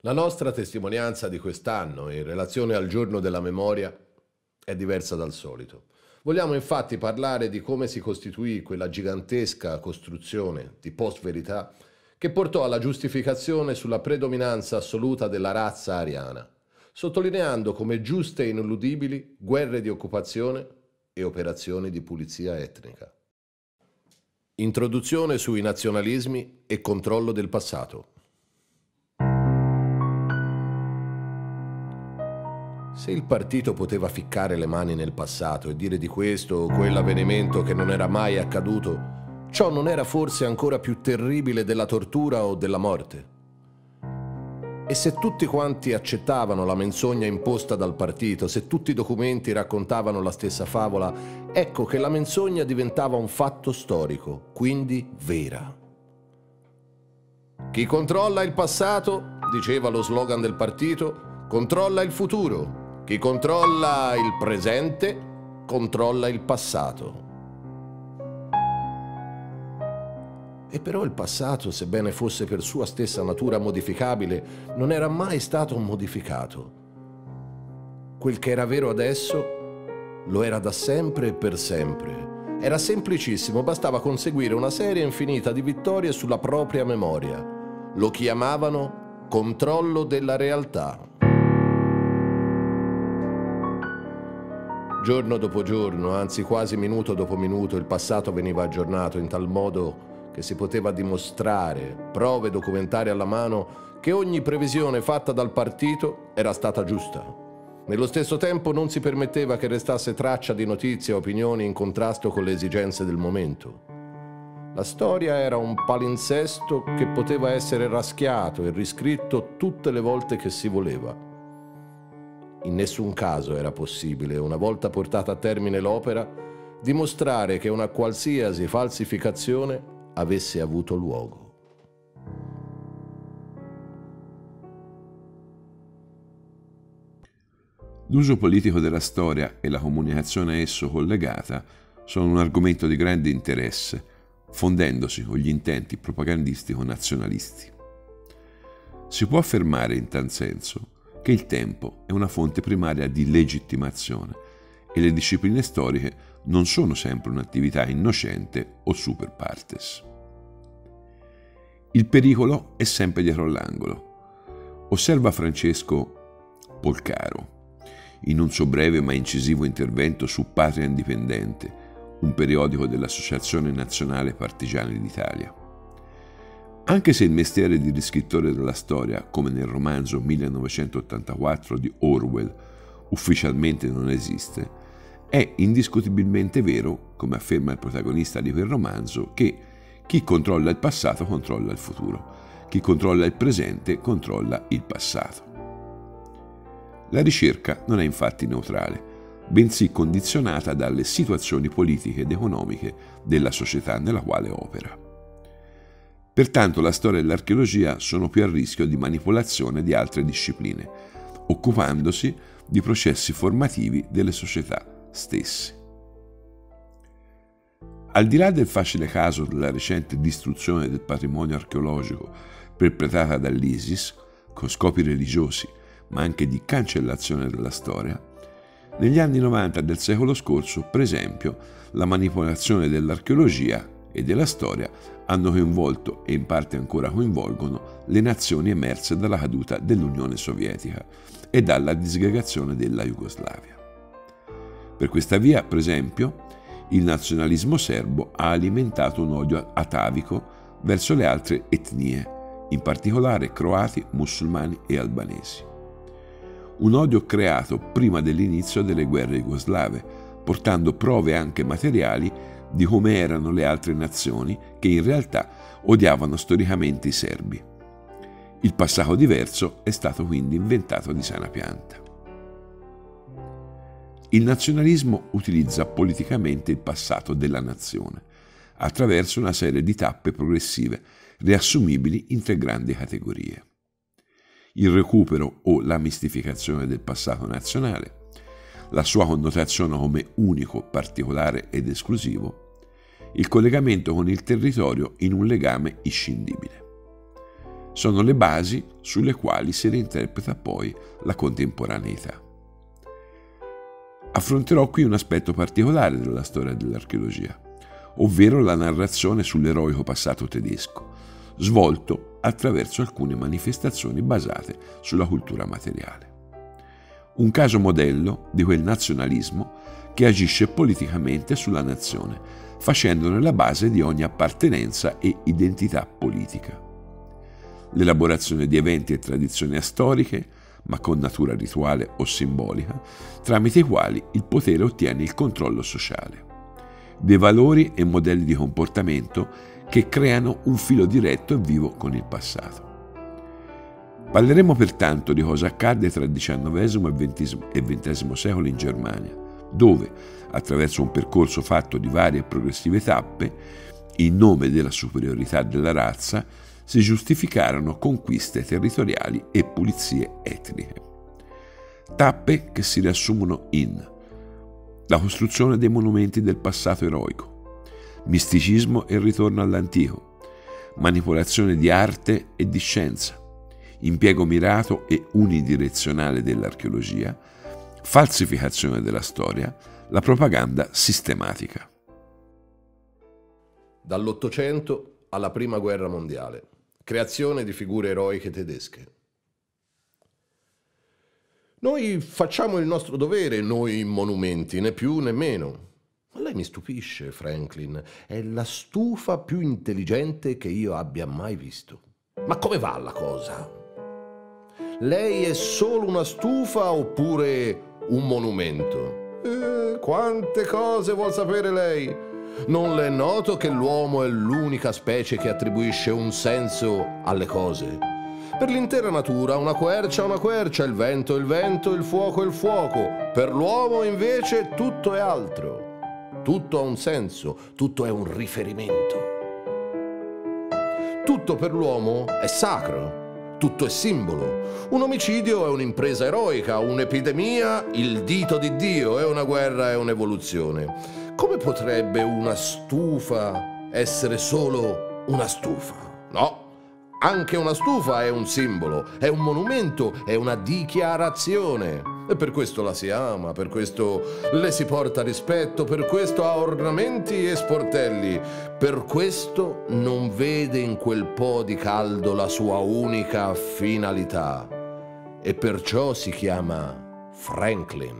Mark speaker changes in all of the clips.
Speaker 1: La nostra testimonianza di quest'anno in relazione al giorno della memoria è diversa dal solito. Vogliamo infatti parlare di come si costituì quella gigantesca costruzione di post-verità che portò alla giustificazione sulla predominanza assoluta della razza ariana, sottolineando come giuste e ineludibili guerre di occupazione e operazioni di pulizia etnica. Introduzione sui nazionalismi e controllo del passato. Se il partito poteva ficcare le mani nel passato e dire di questo o quell'avvenimento che non era mai accaduto, ciò non era forse ancora più terribile della tortura o della morte? E se tutti quanti accettavano la menzogna imposta dal partito, se tutti i documenti raccontavano la stessa favola, ecco che la menzogna diventava un fatto storico, quindi vera. Chi controlla il passato, diceva lo slogan del partito, controlla il futuro. Chi controlla il presente, controlla il passato. E però il passato, sebbene fosse per sua stessa natura modificabile, non era mai stato modificato. Quel che era vero adesso, lo era da sempre e per sempre. Era semplicissimo, bastava conseguire una serie infinita di vittorie sulla propria memoria. Lo chiamavano controllo della realtà. Giorno dopo giorno, anzi quasi minuto dopo minuto, il passato veniva aggiornato in tal modo che si poteva dimostrare, prove documentari alla mano, che ogni previsione fatta dal partito era stata giusta. Nello stesso tempo non si permetteva che restasse traccia di notizie o opinioni in contrasto con le esigenze del momento. La storia era un palinsesto che poteva essere raschiato e riscritto tutte le volte che si voleva. In nessun caso era possibile, una volta portata a termine l'opera, dimostrare che una qualsiasi falsificazione avesse avuto luogo.
Speaker 2: L'uso politico della storia e la comunicazione a esso collegata sono un argomento di grande interesse, fondendosi con gli intenti propagandistico-nazionalisti. Si può affermare in tal senso che il tempo è una fonte primaria di legittimazione e le discipline storiche non sono sempre un'attività innocente o super partes. Il pericolo è sempre dietro l'angolo. Osserva Francesco Polcaro in un suo breve ma incisivo intervento su Patria Indipendente, un periodico dell'Associazione Nazionale Partigiani d'Italia. Anche se il mestiere di riscrittore della storia, come nel romanzo 1984 di Orwell, ufficialmente non esiste, è indiscutibilmente vero, come afferma il protagonista di quel romanzo, che chi controlla il passato controlla il futuro, chi controlla il presente controlla il passato. La ricerca non è infatti neutrale, bensì condizionata dalle situazioni politiche ed economiche della società nella quale opera. Pertanto la storia e l'archeologia sono più a rischio di manipolazione di altre discipline, occupandosi di processi formativi delle società stesse. Al di là del facile caso della recente distruzione del patrimonio archeologico perpetrata dall'ISIS, con scopi religiosi, ma anche di cancellazione della storia, negli anni 90 del secolo scorso, per esempio, la manipolazione dell'archeologia e della storia hanno coinvolto e in parte ancora coinvolgono le nazioni emerse dalla caduta dell'Unione Sovietica e dalla disgregazione della Jugoslavia. Per questa via, per esempio, il nazionalismo serbo ha alimentato un odio atavico verso le altre etnie, in particolare croati, musulmani e albanesi. Un odio creato prima dell'inizio delle guerre jugoslave, portando prove anche materiali di come erano le altre nazioni che in realtà odiavano storicamente i serbi. Il passato diverso è stato quindi inventato di sana pianta. Il nazionalismo utilizza politicamente il passato della nazione, attraverso una serie di tappe progressive, riassumibili in tre grandi categorie. Il recupero o la mistificazione del passato nazionale, la sua connotazione come unico, particolare ed esclusivo, il collegamento con il territorio in un legame inscindibile. sono le basi sulle quali si reinterpreta poi la contemporaneità. Affronterò qui un aspetto particolare della storia dell'archeologia, ovvero la narrazione sull'eroico passato tedesco, svolto attraverso alcune manifestazioni basate sulla cultura materiale. Un caso modello di quel nazionalismo che agisce politicamente sulla nazione, facendone la base di ogni appartenenza e identità politica. L'elaborazione di eventi e tradizioni storiche, ma con natura rituale o simbolica, tramite i quali il potere ottiene il controllo sociale. Dei valori e modelli di comportamento che creano un filo diretto e vivo con il passato. Parleremo pertanto di cosa accadde tra il XIX e XX secolo in Germania, dove, attraverso un percorso fatto di varie e progressive tappe, in nome della superiorità della razza, si giustificarono conquiste territoriali e pulizie etniche. Tappe che si riassumono in la costruzione dei monumenti del passato eroico, misticismo e ritorno all'antico, manipolazione di arte e di scienza, impiego mirato e unidirezionale dell'archeologia, falsificazione della storia, la propaganda sistematica.
Speaker 1: Dall'Ottocento alla Prima Guerra Mondiale. Creazione di figure eroiche tedesche. Noi facciamo il nostro dovere, noi monumenti, né più né meno. Ma lei mi stupisce, Franklin. È la stufa più intelligente che io abbia mai visto. Ma come va la cosa? Lei è solo una stufa oppure un monumento? Quante cose vuol sapere lei? Non le è noto che l'uomo è l'unica specie che attribuisce un senso alle cose? Per l'intera natura una quercia è una quercia, il vento è il vento, il fuoco è il fuoco. Per l'uomo invece tutto è altro. Tutto ha un senso, tutto è un riferimento. Tutto per l'uomo è sacro. Tutto è simbolo. Un omicidio è un'impresa eroica, un'epidemia il dito di Dio, e una guerra è un'evoluzione. Come potrebbe una stufa essere solo una stufa? No, anche una stufa è un simbolo, è un monumento, è una dichiarazione. E per questo la si ama, per questo le si porta rispetto, per questo ha ornamenti e sportelli, per questo non vede in quel po' di caldo la sua unica finalità. E perciò si chiama Franklin.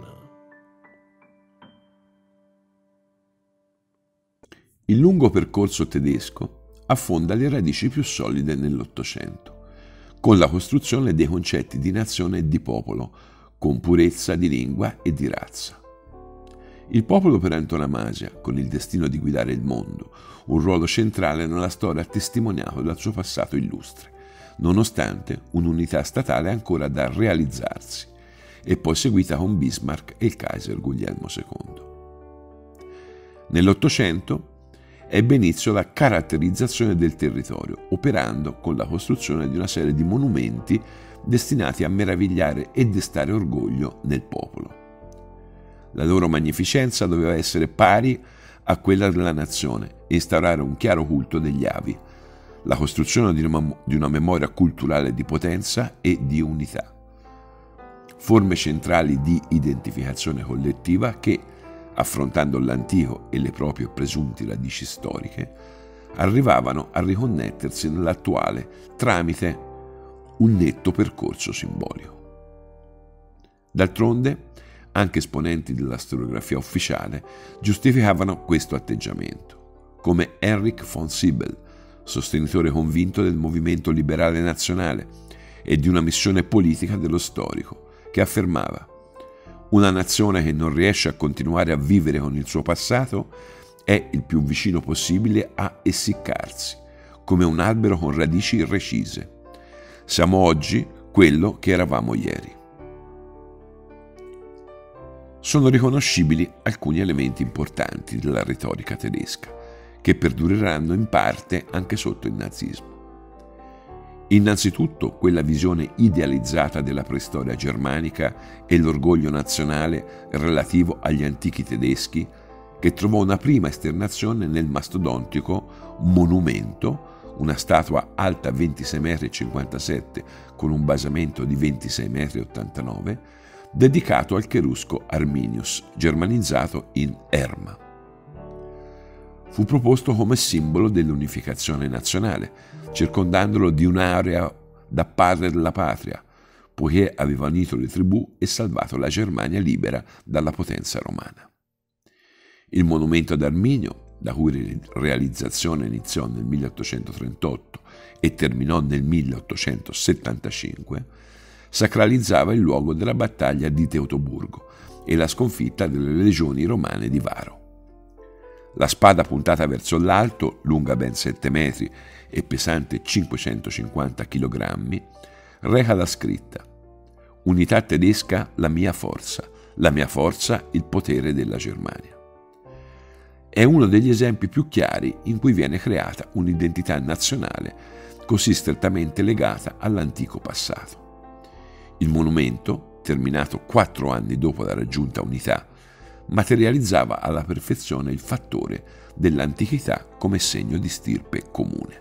Speaker 2: Il lungo percorso tedesco affonda le radici più solide nell'Ottocento, con la costruzione dei concetti di nazione e di popolo, con purezza di lingua e di razza. Il popolo per antonomasia, con il destino di guidare il mondo, un ruolo centrale nella storia testimoniato dal suo passato illustre, nonostante un'unità statale ancora da realizzarsi, e poi seguita con Bismarck e il Kaiser Guglielmo II. Nell'Ottocento ebbe inizio la caratterizzazione del territorio, operando con la costruzione di una serie di monumenti destinati a meravigliare e destare orgoglio nel popolo. La loro magnificenza doveva essere pari a quella della nazione e instaurare un chiaro culto degli avi, la costruzione di una memoria culturale di potenza e di unità. Forme centrali di identificazione collettiva che, affrontando l'antico e le proprie presunte radici storiche, arrivavano a riconnettersi nell'attuale tramite un netto percorso simbolico. D'altronde, anche esponenti della storiografia ufficiale giustificavano questo atteggiamento, come Heinrich von Sybel, sostenitore convinto del movimento liberale nazionale e di una missione politica dello storico, che affermava: una nazione che non riesce a continuare a vivere con il suo passato è il più vicino possibile a essiccarsi, come un albero con radici irrecise. Siamo oggi quello che eravamo ieri. Sono riconoscibili alcuni elementi importanti della retorica tedesca, che perdureranno in parte anche sotto il nazismo. Innanzitutto quella visione idealizzata della preistoria germanica e l'orgoglio nazionale relativo agli antichi tedeschi, che trovò una prima esternazione nel mastodontico monumento una statua alta 26,57 m con un basamento di 26,89 m, dedicato al cherusco Arminius, germanizzato in Erma. Fu proposto come simbolo dell'unificazione nazionale, circondandolo di un'area da padre della patria, poiché aveva unito le tribù e salvato la Germania libera dalla potenza romana. Il monumento ad Arminio, la cui realizzazione iniziò nel 1838 e terminò nel 1875, sacralizzava il luogo della battaglia di Teutoburgo e la sconfitta delle legioni romane di Varo. La spada puntata verso l'alto, lunga ben 7 metri e pesante 550 kg, reca la scritta: «Unità tedesca, la mia forza il potere della Germania». È uno degli esempi più chiari in cui viene creata un'identità nazionale così strettamente legata all'antico passato. Il monumento, terminato 4 anni dopo la raggiunta unità, materializzava alla perfezione il fattore dell'antichità come segno di stirpe comune.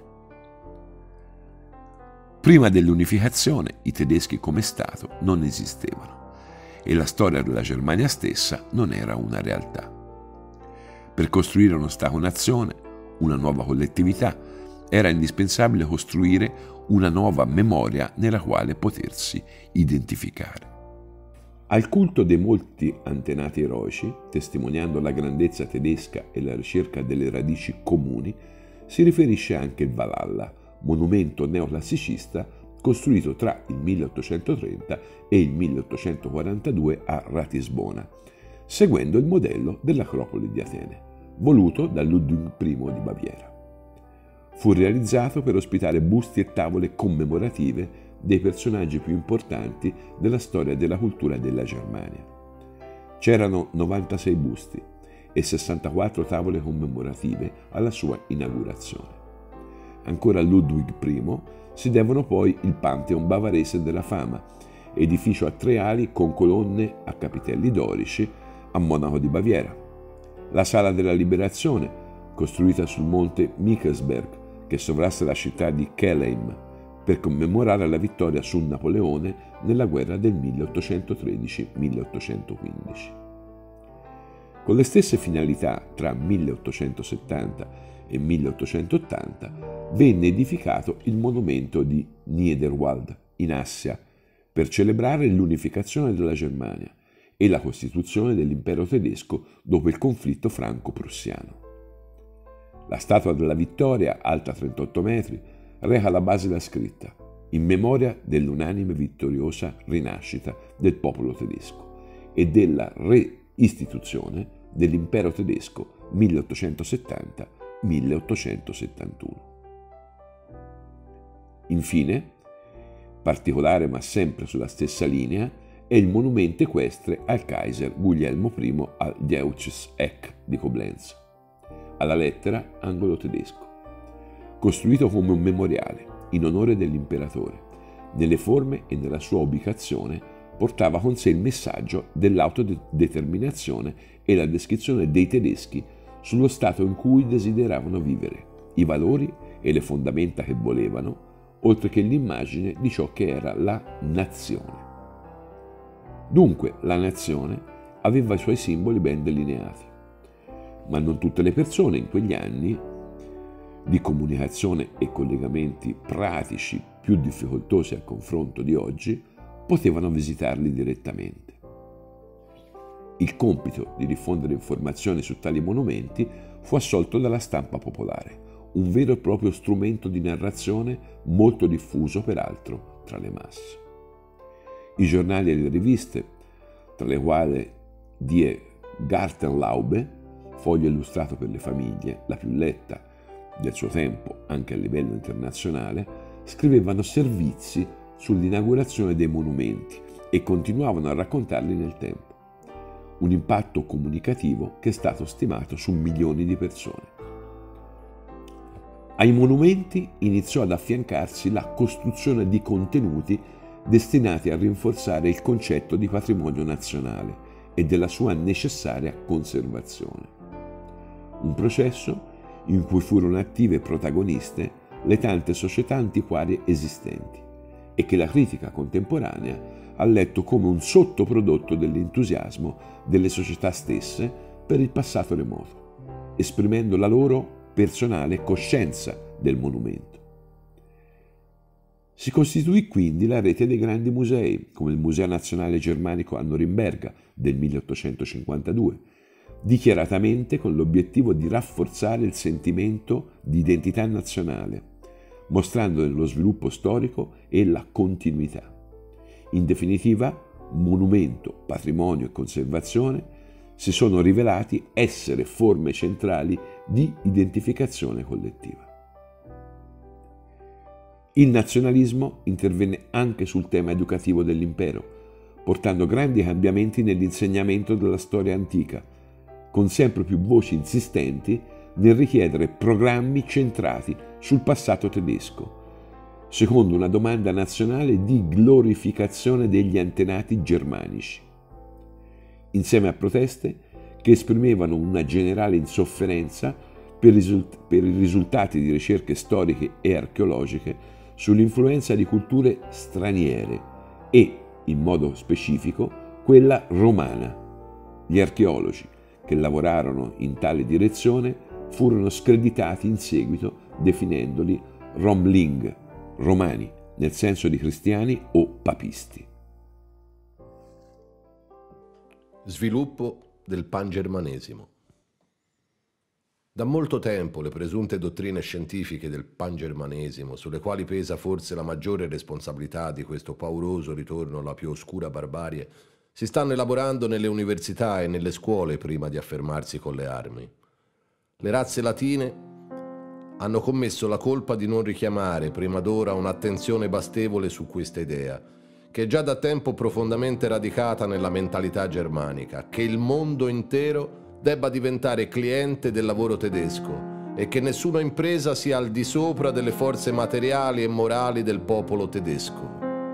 Speaker 2: Prima dell'unificazione i tedeschi come Stato non esistevano e la storia della Germania stessa non era una realtà. Per costruire uno Stato-nazione, una nuova collettività, era indispensabile costruire una nuova memoria nella quale potersi identificare. Al culto dei molti antenati eroici, testimoniando la grandezza tedesca e la ricerca delle radici comuni, si riferisce anche il Valhalla, monumento neoclassicista costruito tra il 1830 e il 1842 a Ratisbona, seguendo il modello dell'Acropoli di Atene, voluto da Ludwig I di Baviera. Fu realizzato per ospitare busti e tavole commemorative dei personaggi più importanti della storia e della cultura della Germania. C'erano 96 busti e 64 tavole commemorative alla sua inaugurazione. Ancora a Ludwig I si devono poi il Pantheon bavarese della fama, edificio a 3 ali con colonne a capitelli dorici a Monaco di Baviera, la Sala della Liberazione, costruita sul monte Michelsberg, che sovrasta la città di Kelheim, per commemorare la vittoria su Napoleone nella guerra del 1813-1815. Con le stesse finalità, tra 1870 e 1880 venne edificato il monumento di Niederwald in Assia per celebrare l'unificazione della Germania e la costituzione dell'impero tedesco dopo il conflitto franco-prussiano. La Statua della Vittoria, alta 38 metri, reca alla base la scritta: «In memoria dell'unanime vittoriosa rinascita del popolo tedesco e della reistituzione dell'impero tedesco 1870-1871». Infine, particolare ma sempre sulla stessa linea, è il monumento equestre al Kaiser Guglielmo I al Deutsches Eck di Coblenz, alla lettera angolo tedesco. Costruito come un memoriale in onore dell'imperatore, nelle forme e nella sua ubicazione portava con sé il messaggio dell'autodeterminazione e la descrizione dei tedeschi sullo stato in cui desideravano vivere, i valori e le fondamenta che volevano, oltre che l'immagine di ciò che era la nazione. Dunque la nazione aveva i suoi simboli ben delineati, ma non tutte le persone in quegli anni di comunicazione e collegamenti pratici più difficoltosi al confronto di oggi potevano visitarli direttamente. Il compito di diffondere informazioni su tali monumenti fu assolto dalla stampa popolare, un vero e proprio strumento di narrazione molto diffuso peraltro tra le masse. I giornali e le riviste, tra le quali Die Gartenlaube, foglio illustrato per le famiglie, la più letta del suo tempo anche a livello internazionale, scrivevano servizi sull'inaugurazione dei monumenti e continuavano a raccontarli nel tempo. Un impatto comunicativo che è stato stimato su milioni di persone. Ai monumenti iniziò ad affiancarsi la costruzione di contenuti destinati a rinforzare il concetto di patrimonio nazionale e della sua necessaria conservazione. Un processo in cui furono attive protagoniste le tante società antiquarie esistenti e che la critica contemporanea ha letto come un sottoprodotto dell'entusiasmo delle società stesse per il passato remoto, esprimendo la loro personale coscienza del monumento. Si costituì quindi la rete dei grandi musei, come il Museo Nazionale Germanico a Norimberga del 1852, dichiaratamente con l'obiettivo di rafforzare il sentimento di identità nazionale, mostrandone lo sviluppo storico e la continuità. In definitiva, monumento, patrimonio e conservazione si sono rivelati essere forme centrali di identificazione collettiva. Il nazionalismo intervenne anche sul tema educativo dell'impero, portando grandi cambiamenti nell'insegnamento della storia antica, con sempre più voci insistenti nel richiedere programmi centrati sul passato tedesco, secondo una domanda nazionale di glorificazione degli antenati germanici, insieme a proteste che esprimevano una generale insofferenza per i risultati di ricerche storiche e archeologiche sull'influenza di culture straniere e, in modo specifico, quella romana. Gli archeologi che lavorarono in tale direzione furono screditati in seguito definendoli Romling, romani, nel senso di cristiani o papisti.
Speaker 1: Sviluppo del pangermanesimo. Da molto tempo le presunte dottrine scientifiche del pangermanesimo, sulle quali pesa forse la maggiore responsabilità di questo pauroso ritorno alla più oscura barbarie, si stanno elaborando nelle università e nelle scuole prima di affermarsi con le armi. Le razze latine hanno commesso la colpa di non richiamare prima d'ora un'attenzione bastevole su questa idea, che è già da tempo profondamente radicata nella mentalità germanica, che il mondo intero debba diventare cliente del lavoro tedesco e che nessuna impresa sia al di sopra delle forze materiali e morali del popolo tedesco.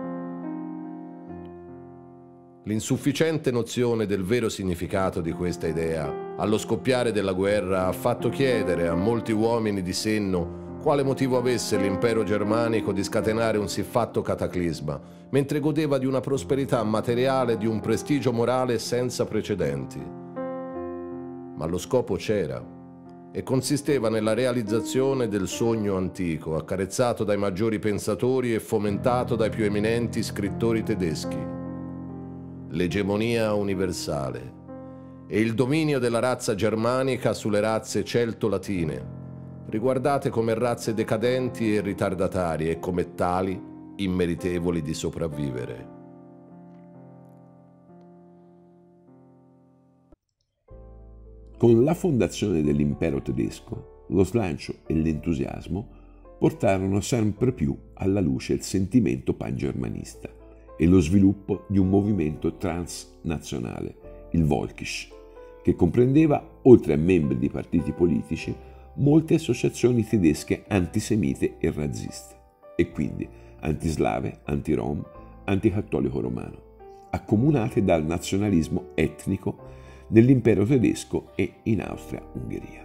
Speaker 1: L'insufficiente nozione del vero significato di questa idea, allo scoppiare della guerra, ha fatto chiedere a molti uomini di senno quale motivo avesse l'impero germanico di scatenare un siffatto cataclisma, mentre godeva di una prosperità materiale e di un prestigio morale senza precedenti. Ma lo scopo c'era e consisteva nella realizzazione del sogno antico, accarezzato dai maggiori pensatori e fomentato dai più eminenti scrittori tedeschi: l'egemonia universale e il dominio della razza germanica sulle razze celto-latine, riguardate come razze decadenti e ritardatarie e come tali immeritevoli di sopravvivere.
Speaker 2: Con la fondazione dell'impero tedesco, lo slancio e l'entusiasmo portarono sempre più alla luce il sentimento pangermanista e lo sviluppo di un movimento transnazionale, il Völkisch, che comprendeva, oltre a membri di partiti politici, molte associazioni tedesche antisemite e razziste, e quindi antislave, anti-rom, anticattolico romano, accomunate dal nazionalismo etnico nell'impero tedesco e in Austria-Ungheria.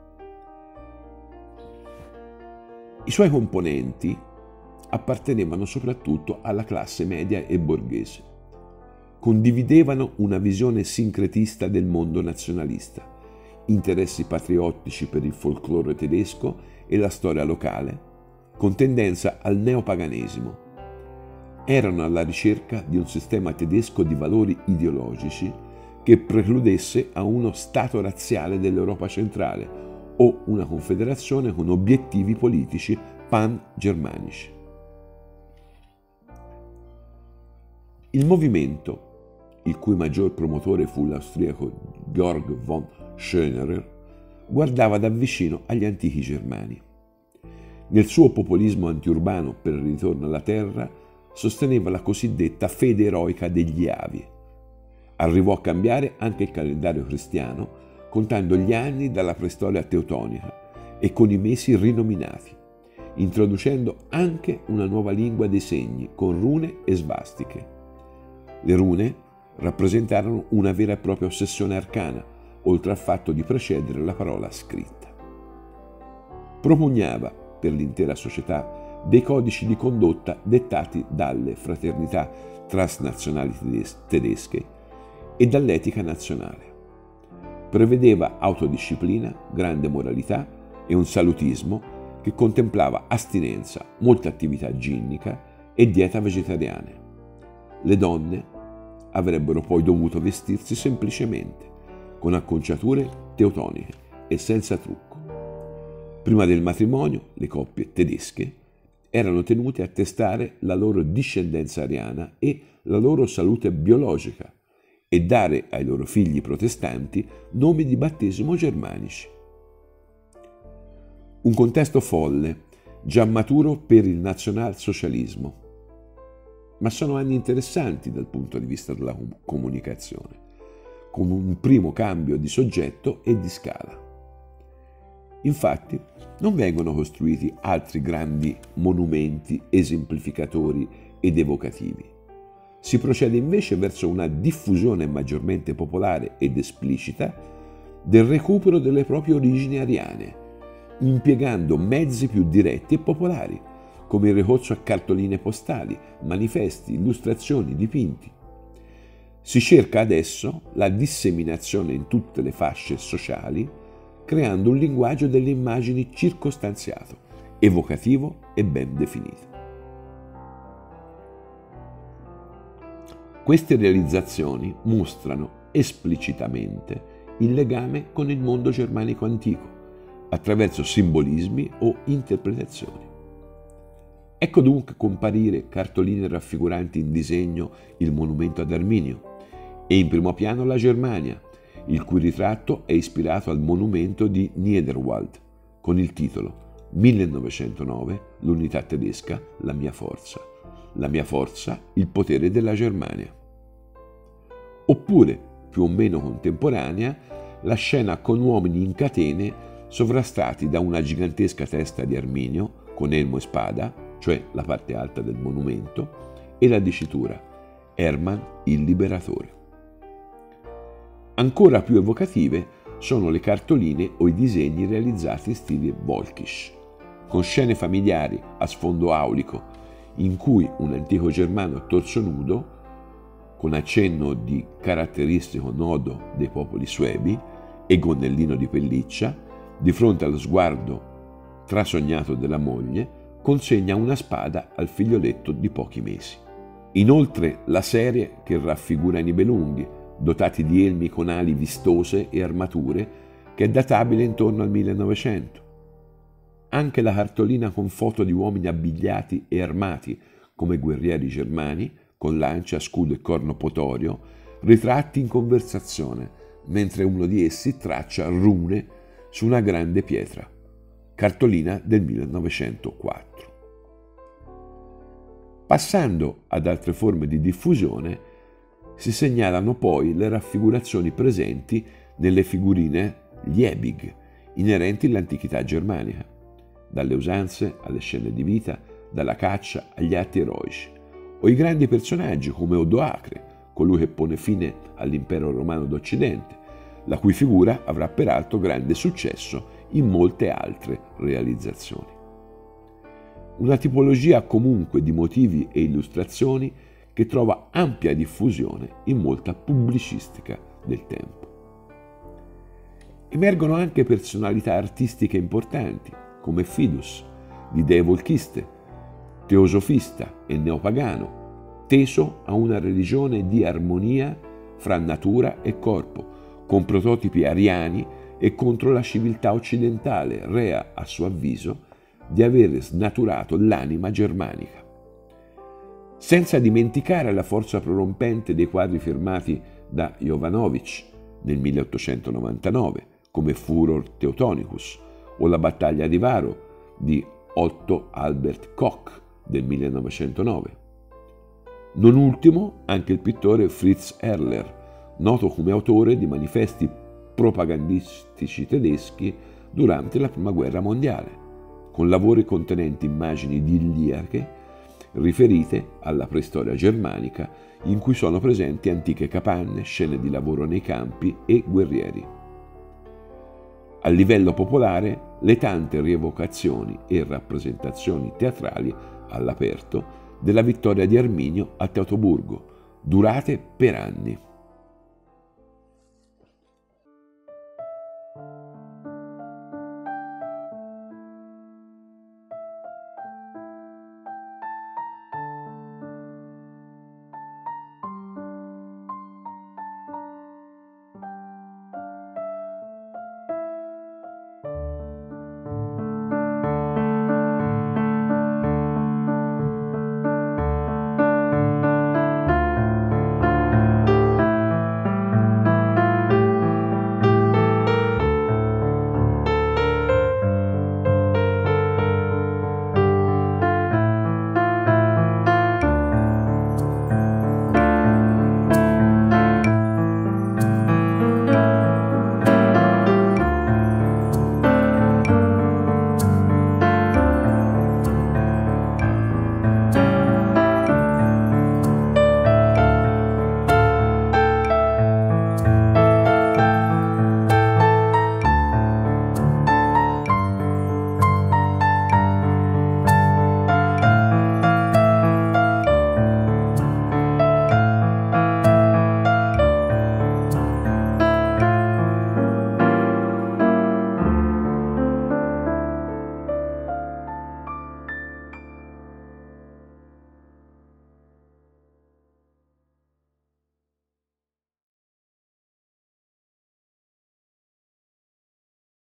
Speaker 2: I suoi componenti appartenevano soprattutto alla classe media e borghese. Condividevano una visione sincretista del mondo nazionalista, interessi patriottici per il folklore tedesco e la storia locale, con tendenza al neopaganesimo. Erano alla ricerca di un sistema tedesco di valori ideologici che precludesse a uno Stato razziale dell'Europa centrale o una confederazione con obiettivi politici pan-germanici. Il movimento, il cui maggior promotore fu l'austriaco Georg von Schönerer, guardava da vicino agli antichi germani. Nel suo populismo antiurbano per il ritorno alla terra, sosteneva la cosiddetta fede eroica degli Avi. Arrivò a cambiare anche il calendario cristiano, contando gli anni dalla preistoria teutonica e con i mesi rinominati, introducendo anche una nuova lingua dei segni con rune e svastiche. Le rune rappresentarono una vera e propria ossessione arcana, oltre al fatto di precedere la parola scritta. Propugnava per l'intera società dei codici di condotta dettati dalle fraternità transnazionali tedesche e dall'etica nazionale. Prevedeva autodisciplina, grande moralità e un salutismo che contemplava astinenza, molta attività ginnica e dieta vegetariana. Le donne avrebbero poi dovuto vestirsi semplicemente, con acconciature teutoniche e senza trucco. Prima del matrimonio, le coppie tedesche erano tenute a testare la loro discendenza ariana e la loro salute biologica e dare ai loro figli protestanti nomi di battesimo germanici. Un contesto folle, già maturo per il nazionalsocialismo, ma sono anni interessanti dal punto di vista della comunicazione, con un primo cambio di soggetto e di scala. Infatti, non vengono costruiti altri grandi monumenti esemplificatori ed evocativi. Si procede invece verso una diffusione maggiormente popolare ed esplicita del recupero delle proprie origini ariane, impiegando mezzi più diretti e popolari, come il ricorso a cartoline postali, manifesti, illustrazioni, dipinti. Si cerca adesso la disseminazione in tutte le fasce sociali, creando un linguaggio delle immagini circostanziato, evocativo e ben definito. Queste realizzazioni mostrano esplicitamente il legame con il mondo germanico antico, attraverso simbolismi o interpretazioni. Ecco dunque comparire cartoline raffiguranti in disegno il monumento ad Arminio e in primo piano la Germania, il cui ritratto è ispirato al monumento di Niederwald con il titolo 1909, l'unità tedesca, la mia forza, il potere della Germania. Oppure, più o meno contemporanea, la scena con uomini in catene sovrastati da una gigantesca testa di Arminio con elmo e spada, cioè la parte alta del monumento, e la dicitura Hermann il Liberatore. Ancora più evocative sono le cartoline o i disegni realizzati in stile Völkisch, con scene familiari a sfondo aulico, in cui un antico germano a torso nudo, con accenno di caratteristico nodo dei popoli suebi e gonnellino di pelliccia, di fronte allo sguardo trasognato della moglie, consegna una spada al figlioletto di pochi mesi. Inoltre la serie che raffigura i Nibelunghi, dotati di elmi con ali vistose e armature, che è databile intorno al 1900. Anche la cartolina con foto di uomini abbigliati e armati come guerrieri germani, con lancia, scudo e corno potorio, ritratti in conversazione, mentre uno di essi traccia rune su una grande pietra. Cartolina del 1904. Passando ad altre forme di diffusione, si segnalano poi le raffigurazioni presenti nelle figurine Liebig, inerenti all'antichità germanica, dalle usanze alle scene di vita, dalla caccia agli atti eroici, o i grandi personaggi come Odoacre, colui che pone fine all'impero romano d'Occidente, la cui figura avrà peraltro grande successo in molte altre realizzazioni. Una tipologia comunque di motivi e illustrazioni che trova ampia diffusione in molta pubblicistica del tempo. Emergono anche personalità artistiche importanti, come Fidus, di dee volchiste, teosofista e neopagano, teso a una religione di armonia fra natura e corpo, con prototipi ariani e contro la civiltà occidentale, rea, a suo avviso, di aver snaturato l'anima germanica. Senza dimenticare la forza prorompente dei quadri firmati da Jovanovic nel 1899, come Furor Teutonicus, o la battaglia di Varo di Otto Albert Koch del 1909. Non ultimo anche il pittore Fritz Erler, noto come autore di manifesti propagandistici tedeschi durante la Prima Guerra Mondiale, con lavori contenenti immagini idilliache riferite alla preistoria germanica, in cui sono presenti antiche capanne, scene di lavoro nei campi e guerrieri. A livello popolare, le tante rievocazioni e rappresentazioni teatrali all'aperto della vittoria di Arminio a Teutoburgo, durate per anni.